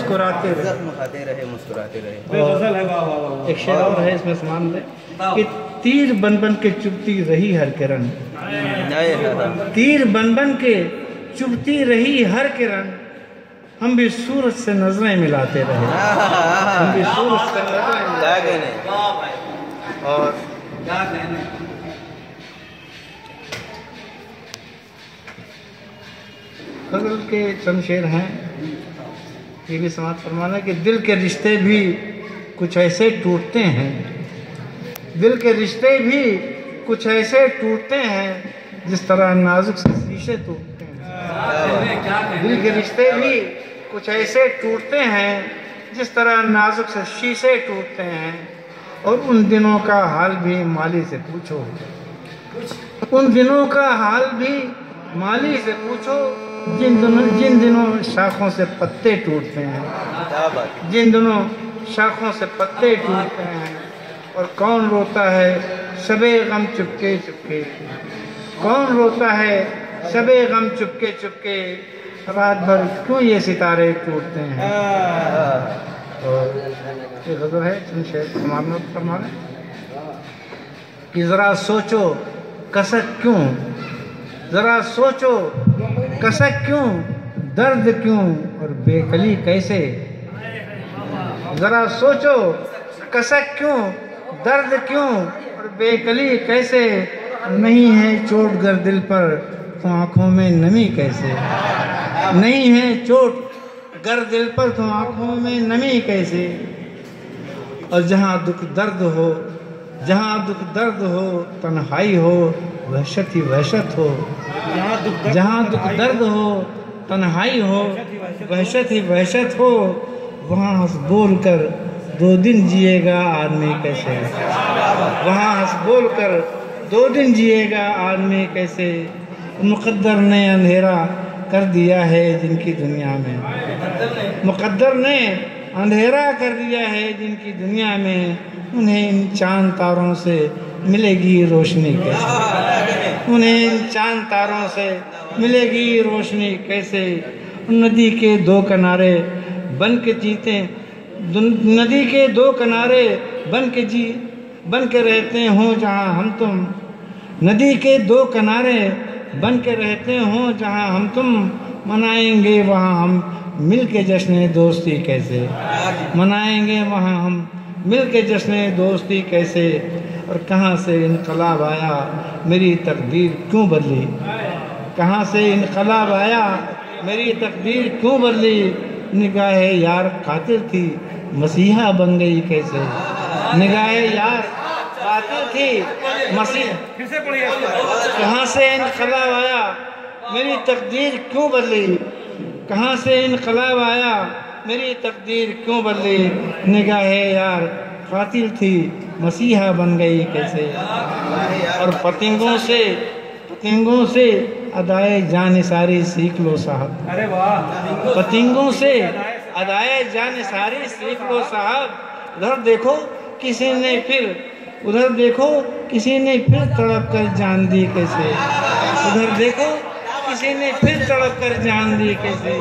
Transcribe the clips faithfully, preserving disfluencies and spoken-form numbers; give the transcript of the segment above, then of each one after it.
मुस्कुराते रहे, खाते रहे मुस्कुराते रहे। गजल है, वाह वाह वाह। एक शेर और है इसमें समान दे कि तीर बन बन के चुभती रही हर किरण, तीर बन बन के चुभती रही हर किरण, हम भी सूरज से नजरें मिलाते रहे, हम भी सूरज से नजरें मिलाते रहे। और गजल के चंद शेर हैं, ये भी समाप्त फरमाना कि दिल के रिश्ते भी कुछ ऐसे टूटते हैं, दिल के रिश्ते भी कुछ ऐसे टूटते हैं जिस तरह नाजुक से शीशे टूटते हैं, दिल के रिश्ते भी कुछ ऐसे टूटते हैं जिस तरह नाजुक से शीशे टूटते हैं। और उन दिनों का हाल भी माली से पूछो, उन दिनों का हाल भी माली से पूछो, जिन दिनों जिन दिनों शाखों से पत्ते टूटते हैं, जिन दिनों शाखों से पत्ते टूटते हैं। और कौन रोता है शबे गम चुपके चुपके, कौन रोता है शबे गम चुपके चुपके, रात भर क्यों ये सितारे टूटते हैं। और ये गजल है चंद शेर समाप्त फरमाना कि जरा सोचो कसक क्यों, जरा सोचो कसक क्यों, दर्द क्यों और बेकली कैसे, जरा सोचो कसक क्यों, दर्द क्यों और बेकली कैसे, नहीं है चोट गर दिल पर तो आंखों में नमी कैसे, नहीं है चोट गर दिल पर तो आंखों में नमी कैसे। और जहाँ दुख दर्द हो, जहाँ दुख दर्द हो तन्हाई हो वहशत ही वहशत हो, जहाँ दुख दर्द हो तन्हाई हो वहशत ही वहशत हो, वहाँ हंस बोल कर दो दिन जिएगा आदमी कैसे, वहाँ हंस बोल कर दो दिन जिएगा आदमी कैसे। मुक़द्दर ने अंधेरा कर दिया है जिनकी दुनिया में, मुक़द्दर ने अंधेरा कर दिया है जिनकी दुनिया में, उन्हें इन चांद तारों से मिलेगी रोशनी कैसे, उन्हें इन चांद तारों से मिलेगी रोशनी कैसे। नदी के दो किनारे बन के जीते, नदी के दो किनारे बन के जी बन के रहते हों जहाँ हम तुम, नदी के दो किनारे बन के रहते हों जहाँ हम तुम, मनाएंगे वहाँ हम मिल के जश्न दोस्ती कैसे, मनाएंगे वहाँ हम मिल के जश्न दोस्ती कैसे। और कहाँ से इनकलाब आया मेरी तकदीर क्यों बदली, कहाँ से इनकलाब आया मेरी तकदीर क्यों बदली, निगाह यार कातिल थी मसीहा बन गई कैसे, निगाह यार कातिल थी मसीहा, कहाँ से इनकलाब आया मेरी तकदीर क्यों बदली, कहाँ से इनकलाब आया मेरी तकदीर क्यों बदली, निगाह यार कातिल थी मसीहा बन गई कैसे। और पतंगों से पतंगों से अदाए जान सारी सीख लो साहब, अरे वाह, पतंगों से अदाए जान सारी सीख लो साहब। उधर देखो किसी ने फिर, उधर देखो किसी ने फिर तड़प कर जान दी कैसे, उधर देखो किसी ने फिर तड़प कर जान दी कैसे।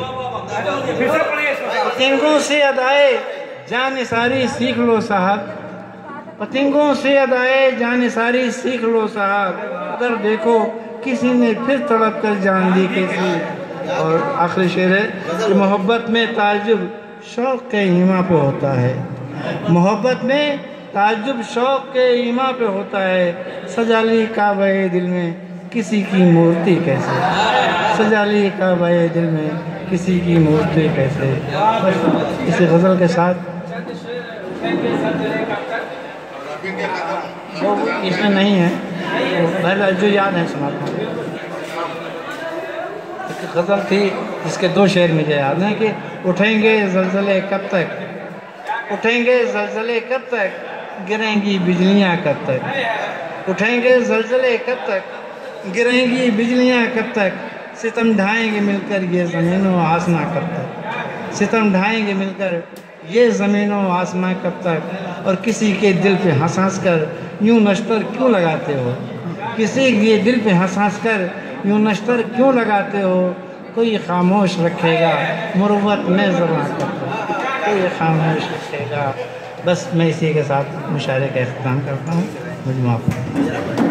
पतंगों से अदाए जान सारी सीख लो साहब, पतंगों से अदाए जान सारी सीख लो साहब, उधर देखो किसी ने फिर तड़प कर जान दी कैसी। और आखिरी शेर है कि मोहब्बत में ताज्जुब शौक़ के ईमा पे होता है, मोहब्बत में ताज्जुब शौक़ के ईमा पे होता है, सजाली काबे दिल में किसी की मूर्ति कैसे, सजाली काबे दिल में किसी की मूर्ति कैसे। बस इसी गज़ल के साथ वो इसमें नहीं है, पहले जो याद है सुनाता हूँ। एक गज़ल थी जिसके दो शेर मुझे याद हैं कि उठेंगे ज़लज़ले कब तक, उठेंगे ज़लज़ले कब तक, गिरेंगी बिजलियाँ कब तक, उठेंगे ज़लज़ले कब तक, गिरेंगी बिजलियाँ कब तक, सितम ढाएंगे मिलकर ये ज़मीन व आसमां कब तक, सितम ढाएंगे मिलकर ये ज़मीन व आसमां कब तक। और किसी के दिल पे हंस हंस कर यूँ नश्तर क्यों लगाते हो, किसी के दिल पे हंस हंस कर यूँ नश्तर क्यों लगाते हो, कोई खामोश रखेगा मुरुव्वत में ज़बान कब तक। कोई खामोश रहेगा। बस मैं इसी के साथ मुशायरे का अख्ताम करता हूँ। मुझे माफ़